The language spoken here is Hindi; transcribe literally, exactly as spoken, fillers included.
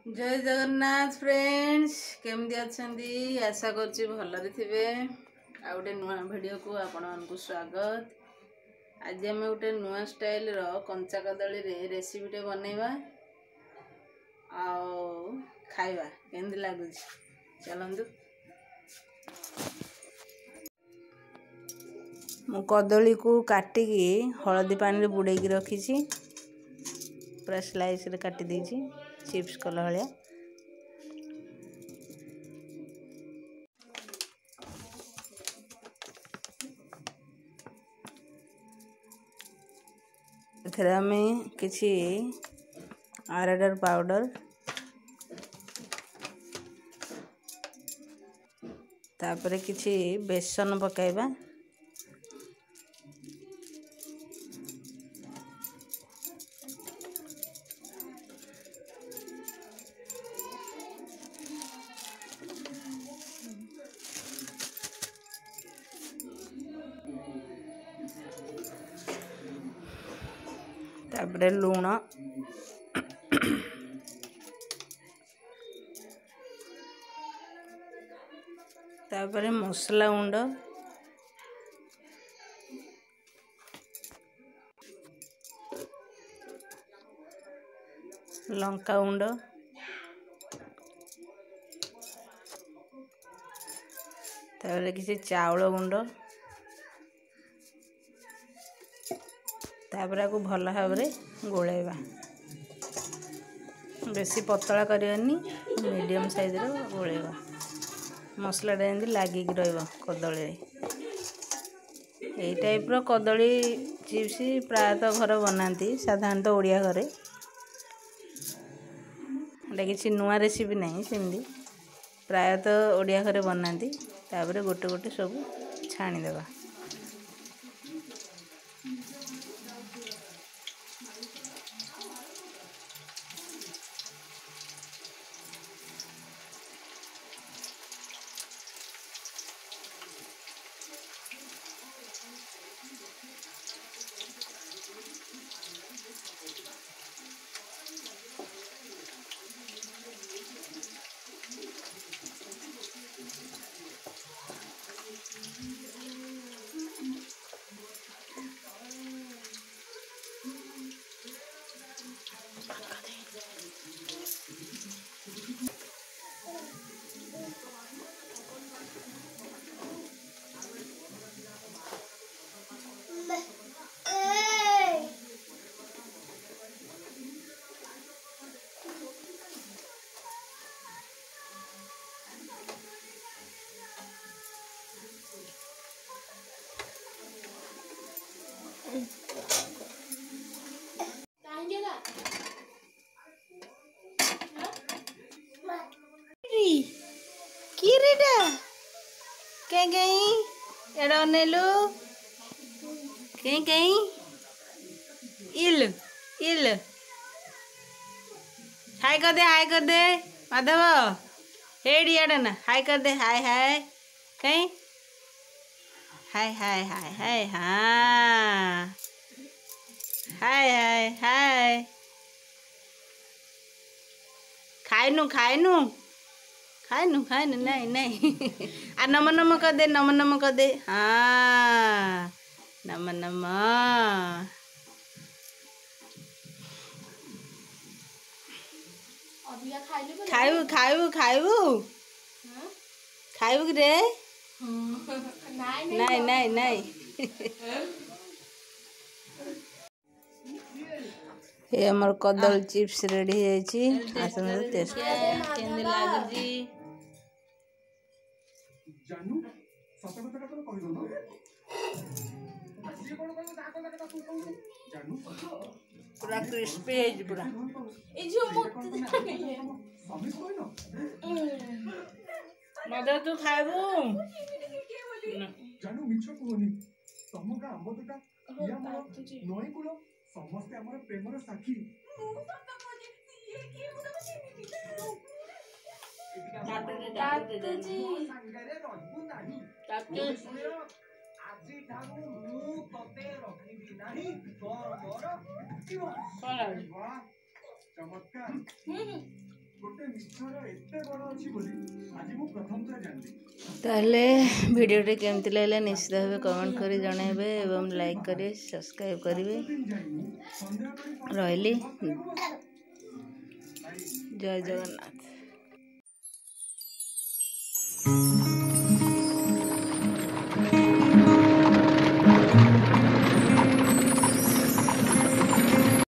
जय जगन्नाथ फ्रेंड्स केमती अच्छी आशा करछि भलरे थिबे। आ गोटे नुआ वीडियो को आपण मानकु स्वागत। आज आम गोटे नुआ स्टाइल रो कंचा कदली रे रेसिपी टे बनैबा आ खाइबा केमती लागुछि चलंतु। मु कदली को काटिकी हळदी पानी रे बुड़ेकी रखिछि। पूरा स्लाइस रे काटी देछि चिप्स कला भलिया। एथरे हमें किछि आराडार पाउडर तापरे किछि बेसन पकाइबा। तापरे लूण तापरे मसला गुंड लंका गुंड तापरे किसी चाउल गुंड तापरे को भल भाव रे गोलेबा। बेसी पतला करनी मीडियम साइज रो गोलेबा। मसला एमती लागिक रहिबो कदली ए टाइप रो कदली चिप्स प्रायतः घर बनाती साधारणतः ओडिया घरे। एटा किसी नुआ रेसिपी नहीं सेमती प्रायतः ओडिया घरे बनाती। तापरे गोटे गोटे सब छाणी देबा। किरीटा कहीं कहीं एड़ा नेलु कहीं कहीं इल इल हाय कर दे हाय कर दे माधव हेडी एड़ा ना हाय कर दे हाय हाय कहीं हाय हाय हाय हाय हाँ हाय हाय हाय खाइनु खाइनु खाइनु खाइनु नहीं नहीं आ नम नम कर दे नम नम कर दे हाँ नम नम खाइबू खाइबू खाइबू खाइबू रे नहीं नहीं नहीं ये हमर कदल चिप्स रेडी है छी आसन टेस्ट केंदे लागजी जानू सत कथा कथा कहि दो ना जे कोन कोन ता कोन कथा तू कहू जानू पूरा क्रिस्पी है जी पूरा ए जो मत समी कोइ न मदर तू खाइबू जानू मिछ कोनी तम का आंब तोटा या नई कुलो समस्त हमर प्रेमर साखी चमत्कार गोटे ताहले भिडियोटी केमती लगे निश्चित भाव कमेंट करी जनइबे एवं लाइक करी सब्सक्राइब करेंगे। रही जय जगन्नाथ।